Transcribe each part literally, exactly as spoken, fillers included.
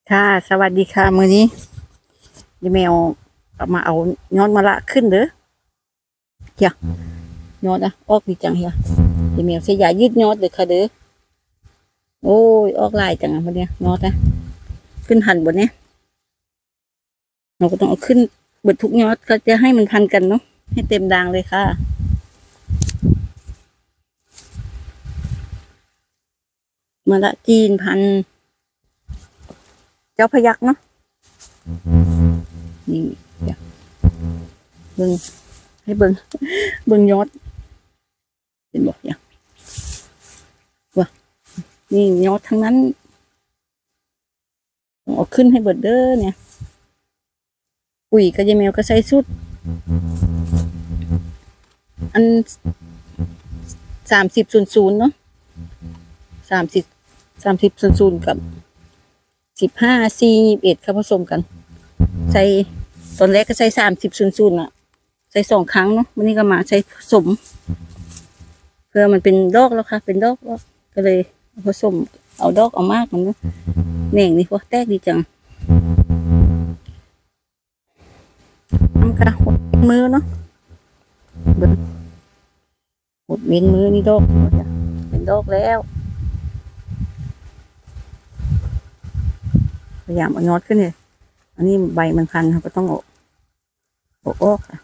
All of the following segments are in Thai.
ค่ะสวัสดีค่ะมื้อนี้ยายแมวเอามาเอายอดมะละขึ้นเด้อเฮียยอดอ่ะออกดีจังเฮียยายแมวใช้ยายืดยอดเด้อค่ะเด้อโอ้ยออกลายจังอ่ะมื้อนี้ยอดอ่ะขึ้นหันบนเนี้ยเราก็ต้องเอาขึ้นเบิดทุกยอดก็จะให้มันพันกันเนาะให้เต็มด่างเลยค่ะมะละจีนพันเจ้าพยักเนาะนี่เดี๋ยวเบิ่งให้เบิ่งเบิ่งยอดเป็นบอกอย่างว่านี่ยอดทั้งนั้นเอาขึ้นให้เบิดเด้อเนี่ยปุ๋ยก็ยายแมวก็ใส่สุดอันสามสิบศูนย์ศูนย์เนาะสามสิบสามสิบศูนย์ศูนย์กับสิบห้าสี่เอ็ดเขาผสมกันใส่ตอนแรกก็ใส่สามสิบศูนย์ศูนย์อ่ะใส่สองครั้งเนาะวันนี้ก็มาใส่ผสมเพื่อมันเป็นดอกแล้วค่ะเป็นดอกแล้วก็เลยผสมเอาดอกเอามากมันเนาะแหน่งนี่พวกแตกดีจังทำกระหดมือเนาะหดเว้นมือนี่ดอกเป็นดอกแล้วพยายามเอายอดขึ้นเลยอันนี้ใบมันพันเราก็ต้องออกออกออกค่ะ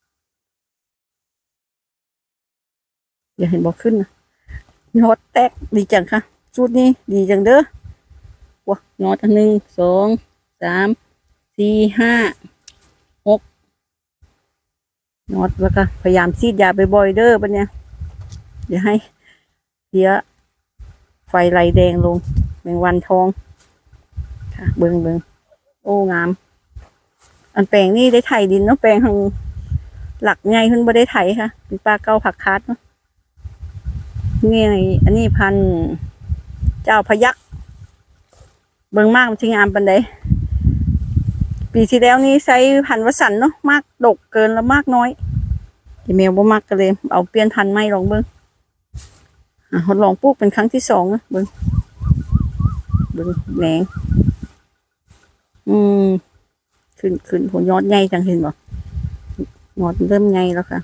อย่าเห็นบอกขึ้นนะยอดแตกดีจังค่ะสูตรนี้ดีจังเด้อว้ายอดอันหนึ่งสองสามสี่ห้าหกยอดแล้วก็พยายามซีดยาบ่อยๆเด้อบัดเนี้ยเดี๋ยวให้เพี้ยไฟไหลแดงลงแมงวันทองค่ะเบิงเบิงโอ้งามอันแปลงนี่ได้ไถดินเนาะแปลงทางหลักไงขึ้นบ่ได้ไถค่ะเป็นปลาเก้าผักคาดเนาะนี่อันนี้พันเจ้าพยักเบิงมากมันชิงามปันใดปีที่แล้วนี่ใช้พันวสันเนาะมากดกเกินแล้วมากน้อยยายแมวบ่มากกันเลยเอาเปลี่ยนพันไม้ลองเบิงอ่ะทดลองปลูกเป็นครั้งที่สองนะเบิงเบิงแหนงอืมขึ้นขึ้นผลยอดใหญ่จังเห็นบ่ยอดเริ่มใหญ่แล้วค่ะ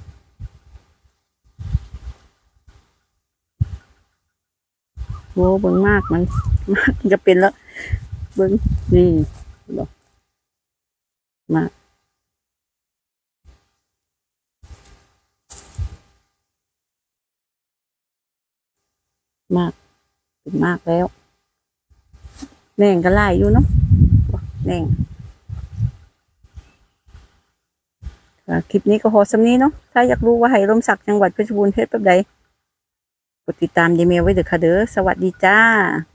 โว้เบิ่งมากมันมากจะเป็นแล้วเบิ่งนี่บอกมากมากเป็นมากแล้วแหน่งก็ไล่อยู่เนาะแหน่งคลิปนี้ก็พอสำนี้เนาะถ้าอยากรู้ว่าไหร่มศักดิ์จังหวัดเพชรบูรณ์เพชรแบบใดกดติดตามยายแมวไว้เด้อค่ะเด้อสวัสดีจ้า